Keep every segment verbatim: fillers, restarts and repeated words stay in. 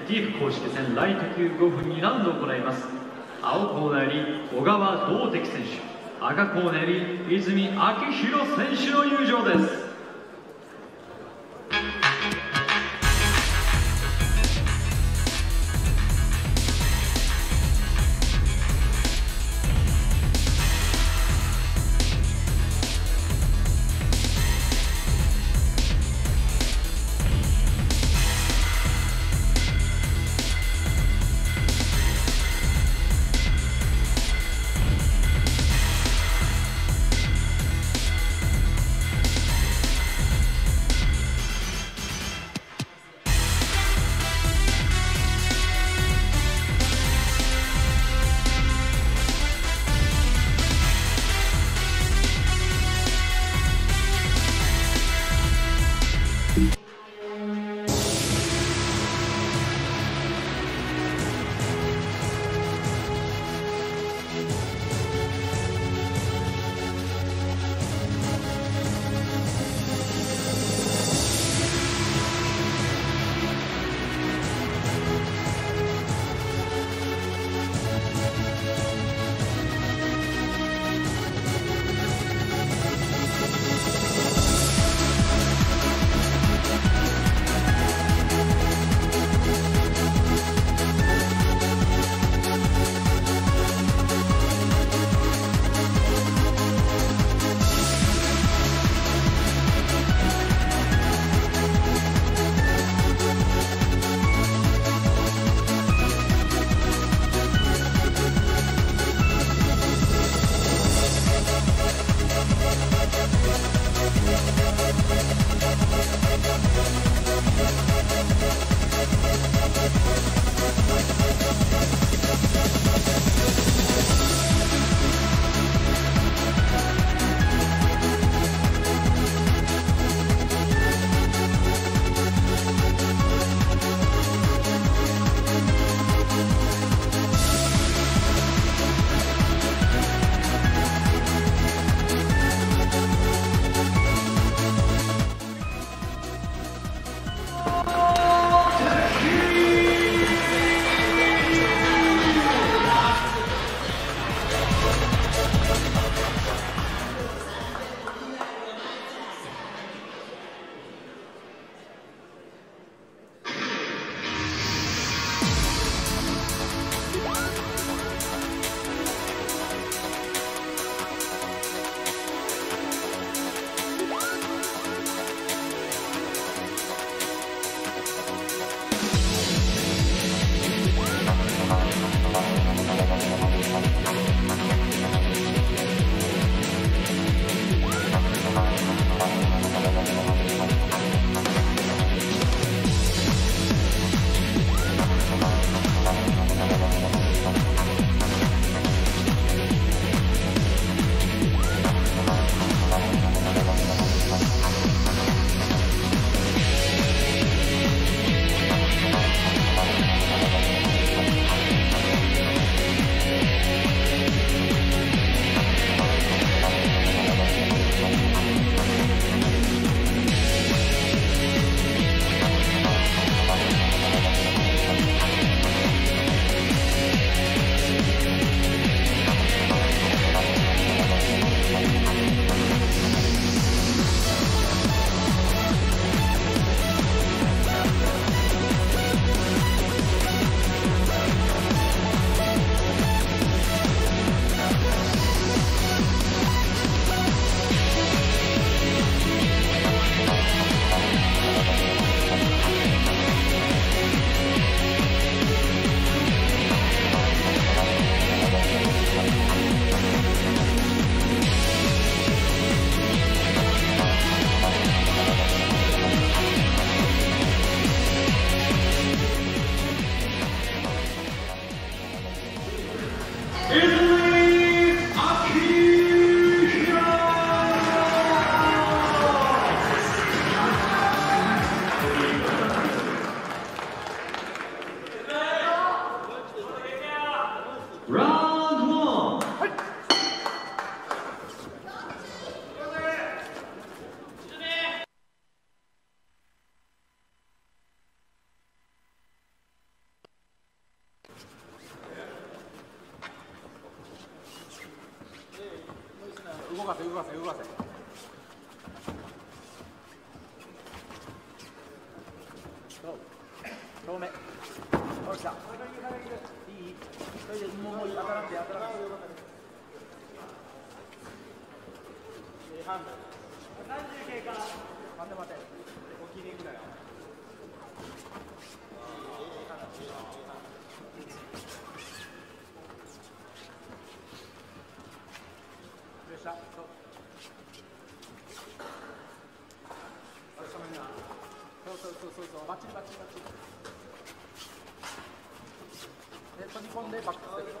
ディープ公式戦ライト級ごふんにラウンドを行います。青コーナーに小川道敵選手、赤コーナーに泉明宏選手の入場です。 かせ動かせ。正面。おっしゃ。いい。それでもうもう当たらんで当たらんで。半分。三十経過。待て待て。おきれいぐらい。プレッシャー。そうそうそうそうそう。バッチリバッチリバッチリ。で飛び込んでバックステップ。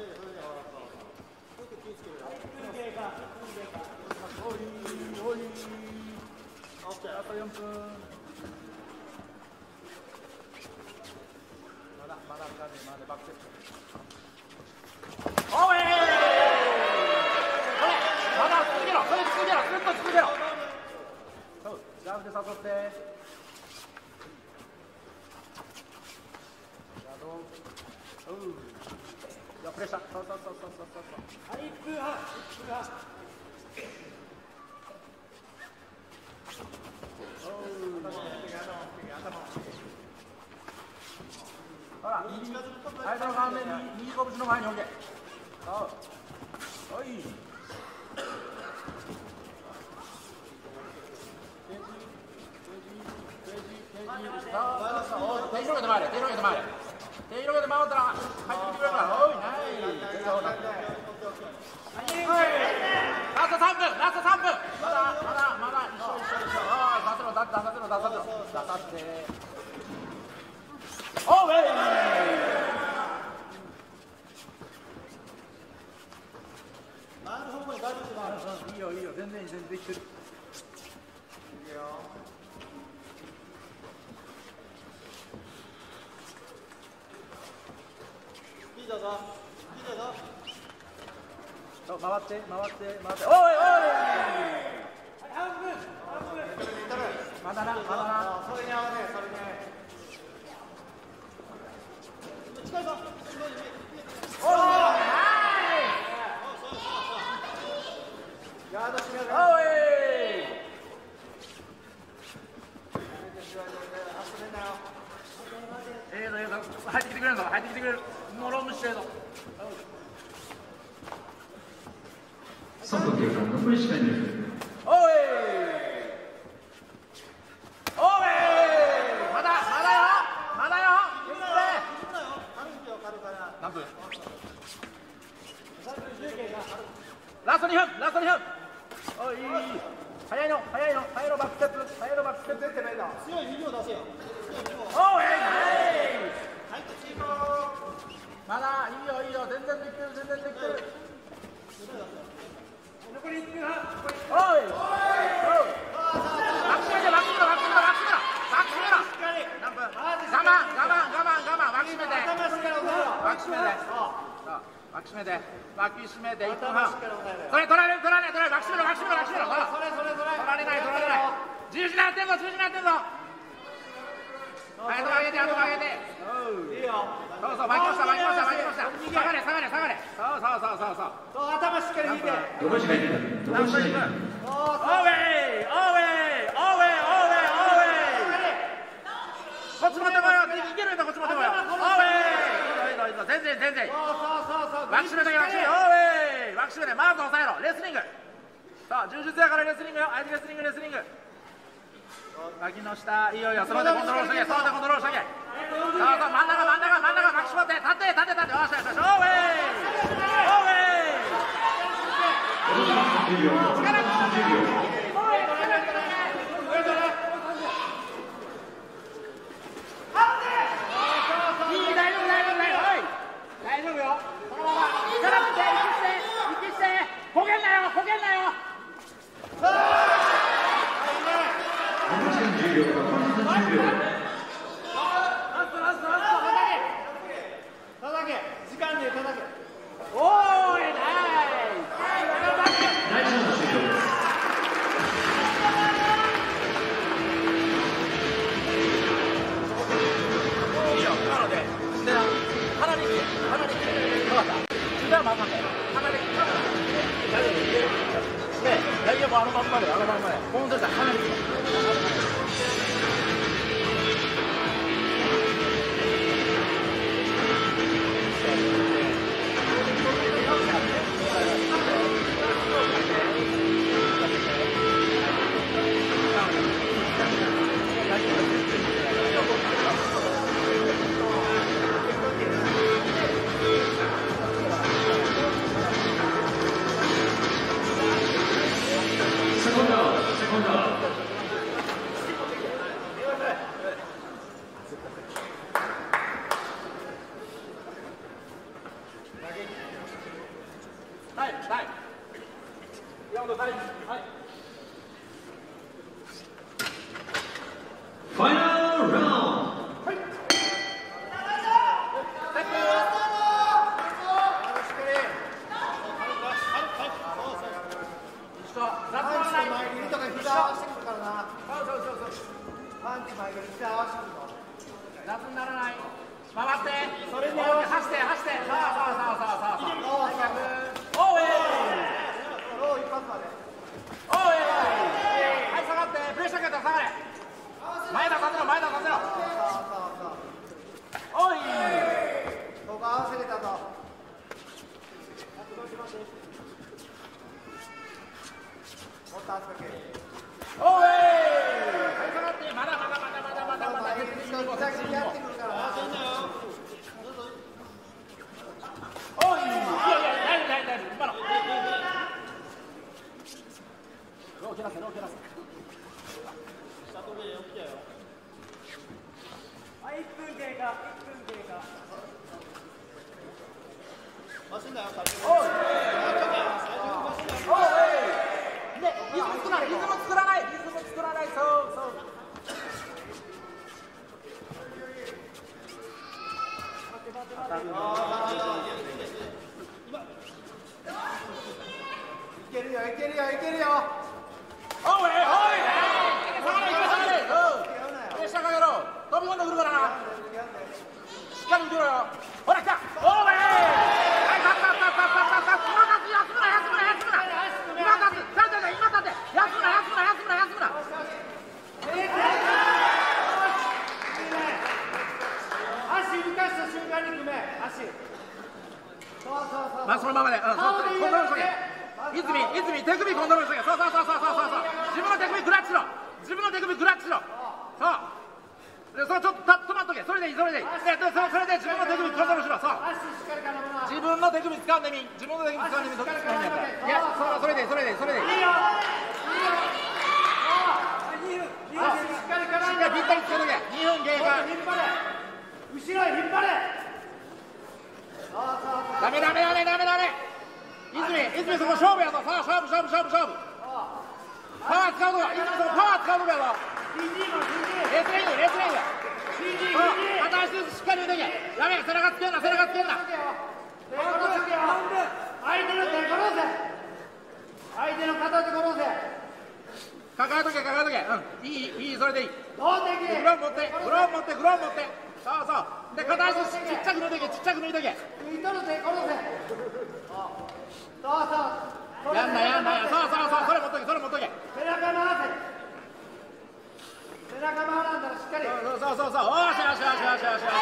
おいおい。あとよんぷん。まだまだまだまだバックステップ。おい。これまだ続けろ。それ続けろ。ずっと続けろ。そうジャンプで誘って。おう。いやプレッシャー。そうそうそうそうそうそう。はい、いっぷんはん。いっぷんはん。ほら、右相手の顔面に右拳の前に置け。そう。おい。手広げて回れ。手広げて回れ。手広げて回ったら入ってきてくれるから。おい、ナイス。ラストさんぷん。ラストさんぷん。まだまだまだ一緒一緒一緒。ああ、出せろ出させろ出させろ出させて。おうえい。回る方向に大丈夫。いいよいいよ、全然全然できてる。いいよ。いいだぞ。いいだぞ。そう回って回って回って。おいおい。半分半分。まだなまだな。それに合わねえそれに。近いぞ。おい。ガードしめろ。おい。ええぞええぞ。入ってきてくれるぞ。入ってきてくれる。もうロームしてるぞ。 さんぷん経過、残り時間に。 おい。おい。まだまだよ。まだよ。何分？ラストにふん。ラストにふん。おい。早いの早いの早いのバックステップ。早いのバックステップ。強い右を出せよ。おい。まだいいよいいよ。全然できてる全然できてる。残りいっぷんはん。おい。バックスめてバックスめろバックスめろバックスめろバックスめろ。何分？我慢我慢我慢我慢。バックスめて。バックスめて。バックスめて。バックスめて。バックスめていっぷんはん。それ取られる取られる取られる。バックスめろバックスめろバックスめろ。それそれそれ。取られない取られない。十字になってんぞ十字になってんぞ。はい、上げて、あと上げて。いいよ。そうそう、巻きました、巻きました、巻きました。下がれ、下がれ、下がれ。そうそうそうそうそう。そう、頭しっかり引いて。 残り時間に。残り時間に。 オーウェイ、オーウェイ、オーウェイ、オーウェイ、オーウェイ。こっち持ってこいよ。いけるよ、こっち持ってこいよ。オーウェイ。いいぞ、いいぞ、全然、全然。そうそうそうそう。バックシメとき、バックシメ。オーウェイ。バックシメで、マウス押さえろ。レスリング。さあ、柔術やからレスリングよ。相手レスリング、レスリング。脇の下、いいよいいよ、その手コントロールしてけ、その手コントロールしてけ。そうそう、真ん中、真ん中、真ん中、巻き絞って、立て、立て、立て、よしよしよし、オーウェイ。オーウェイ。力いい、大丈夫、大丈夫、大丈夫よ。このまま、力振って、息して、息して、こけんなよ、こけんなよ。 じゅうびょう、残りじゅうびょう。 ラストラストラスト。叩け。時間で叩け。おーい、ナイス。 第一ラウンド終了です。 いいよ、今ので。でな、鼻に来て、鼻に来て。分かった。じゃあまたね。鼻に来て。大丈夫。ね。 雑にならない。回ってそれで走って走ってさあさあさあさあさあさあおいおいはい下がってプレッシャーかけたら下がれ前田立てろ前田立てろおいここ合わせれたぞもっと圧かけおいはい下がってまだまだまだまだまだまだ先にやってくるからおいいやいや大丈夫大丈夫今のロー蹴らせロー蹴らせはいいっぷん経過いっぷん経過走んなよおいおいでリズム作らないリズム作らないリズム作らないそうそういけるよいけるよいけるよおいおい下がれ下がれプレッシャーかけろ飛び込んでくるからなしっかり受けろよほら来たおいはい立った立った立った立った今立つ休むな休むな休むな今立つちゃんと今立って休むな休むな休むな休むな足浮かした瞬間に組め足そうそうそうまあそのままで、うん、コントロールしとけ泉泉手首コントロールしとけそうそうそうそうそうそう自分の手首グラッチしろ自分の手首グラッチしろそうでそれちょっと止まっとけそれでいいそれでいいでそれそれで自分の手首コントロールしろそう自分の手首掴んでみ自分の手首掴んでみどっち掴んでやっぱいやそれそれでいいそれでいいそれでいいいいよしっかりぴったりつけとけにふん経過後ろへ引っ張れダメダメダメダメダメ泉泉そこ勝負やぞさあ勝負勝負勝負勝負パワー使うとか泉そこパワー使うとかやぞレースレイングレースレイング片足ずつしっかり打てけダメ背中つけんな背中つけんな相手の手殺せ相手の片手殺せ抱えとけ抱えとけうんいいいいそれでいいどうできグローブ持ってグローブ持ってグローブ持ってそうそうで片足ちっちゃく抜いとけちっちゃく抜いとけ抜いとる手殺せそうそうやんなやんなやそうそうそうそれ持っとけそれ持っとけ背中回せ背中回らんだらしっかりそうそうそうそうおーしよしよしよしよしよ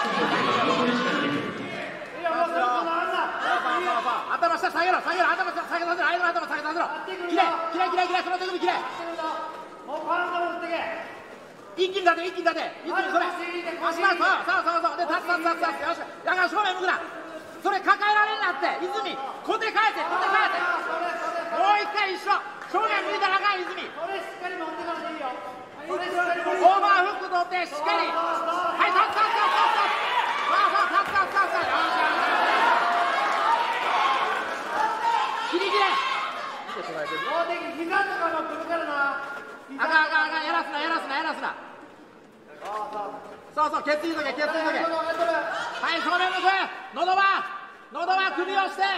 しいやもうそのまま頭下下げろ下げろ頭下下げさせろ相手の頭下げさせろきれいきれいきれいきれいその手首きれいもうパンダ持ってけ一気に立て一気に立て一気にそれ足だそうそうそうそうで立つ立つ立つよしだから正面向くなそれ抱えられんなって泉小手返せ小手返せもう一回一緒正面向いたらあかん泉これしっかり持ってからでいいよこれしっかり持ってオーバーフック取ってしっかりはい立つ立つ立つ立つそうそう立つ立つ立つよしよし切り切れもうでき膝とかも来るからなあかんあかんあかんやらすなやらすなやらすなそうそう決意とけ決意とけはい正面向く喉は喉は首をして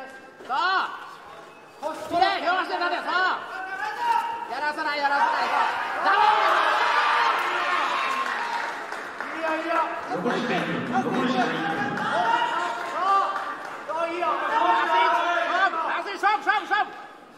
そうきれい両足で立てそうやらさないやらさないそうダメいいよいいよ残り時間残り時間そういいよ勝負勝負勝負勝負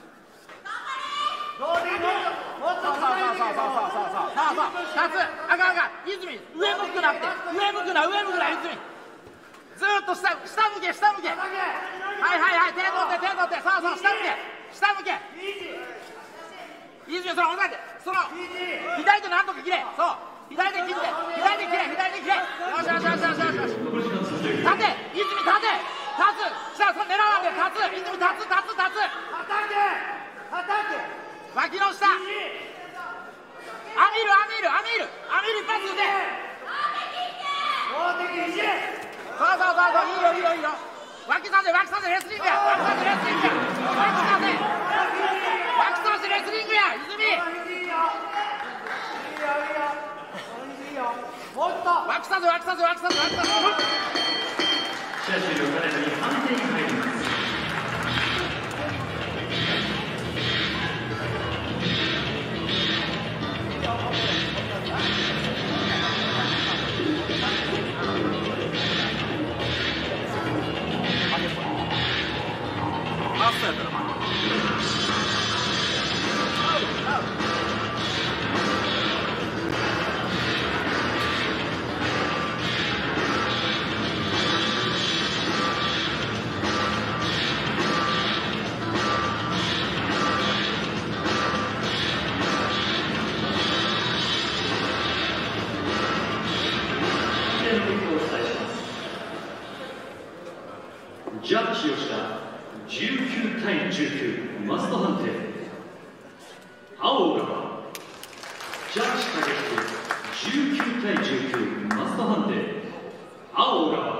どうでいいのもっとそうそうそうそうそうそうそうそうあかんあかん泉上向くなって上向くな上向くな泉ずーっと下下向け下向けはいはいはい手取って手取ってそうそう下向け下向け泉それ押さえてその左手なんとか切れそう左手切って左手切れ左手切れよしよしよしよしよし立て泉立て立つさあそれ狙わんで立つ泉立つ立つ立つ叩け叩け脇の下アミルアミルアミルアミル一発打てもうできひじそうそうそうそういいよいいよいいよ脇させ脇させレスリングや脇させレスリングや脇させ脇させレスリングや泉いいよいいよいいよもっと脇させ脇させ脇させ脇させ試合終了からに判定に入ります。 いいよ例の結果をお伝えします。ジャッジをしたじゅうきゅうたいじゅうきゅうマスト判定、青がジャッジかけてじゅうきゅうたいじゅうきゅうマスト判定、青が